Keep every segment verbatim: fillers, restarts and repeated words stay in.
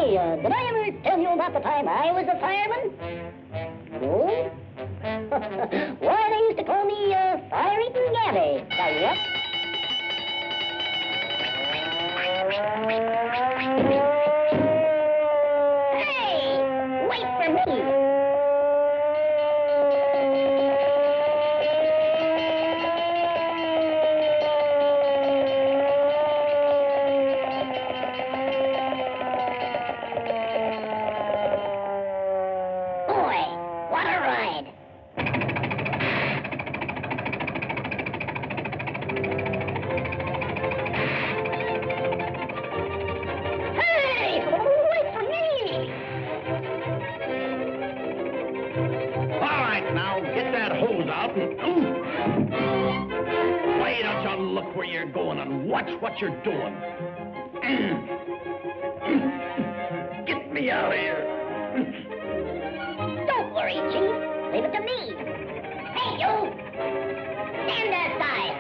say, uh, did I ever tell you about the time I was a fireman? No? Why, they used to call me, uh, Fire-Eating Gabby. Tell you what. Hey! Wait for me! Why don't you look where you're going and watch what you're doing? Get me out of here. Don't worry, Chief. Leave it to me. Hey, you! Stand aside.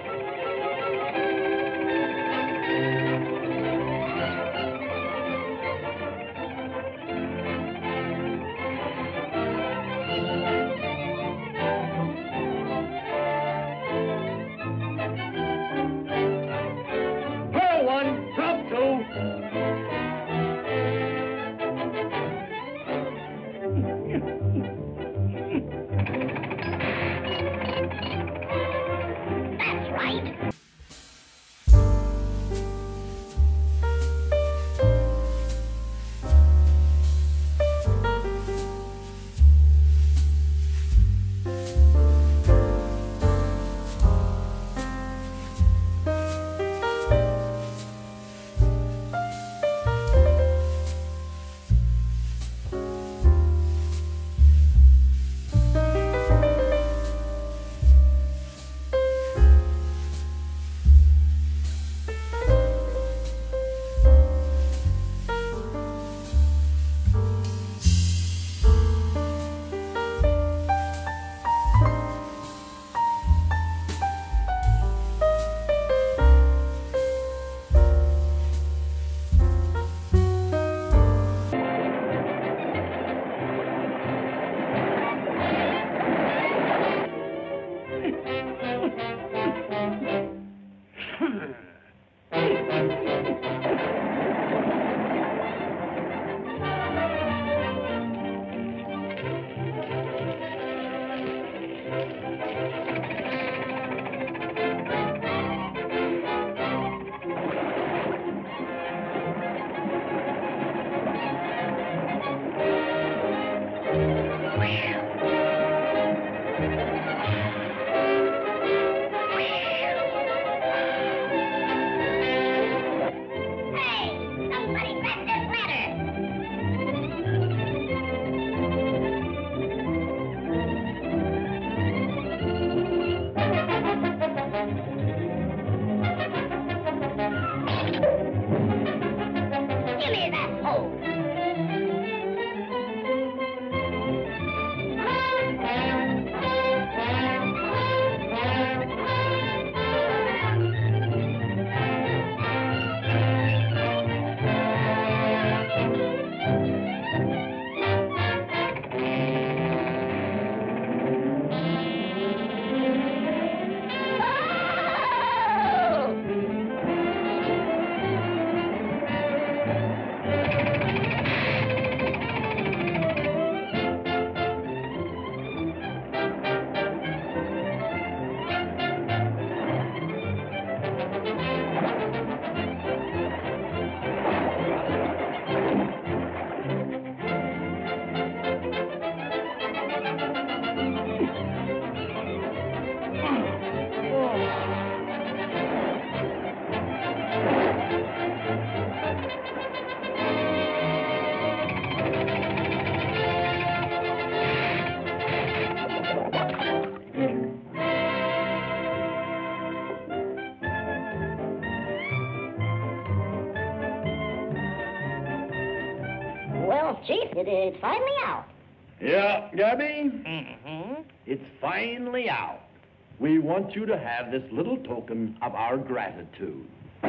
Chief, it, it's finally out. Yeah, Gabby? Mm-hmm. It's finally out. We want you to have this little token of our gratitude.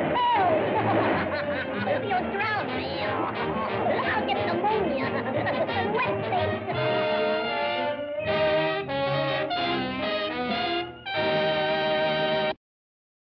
Help! You'll drown me. I'll get pneumonia.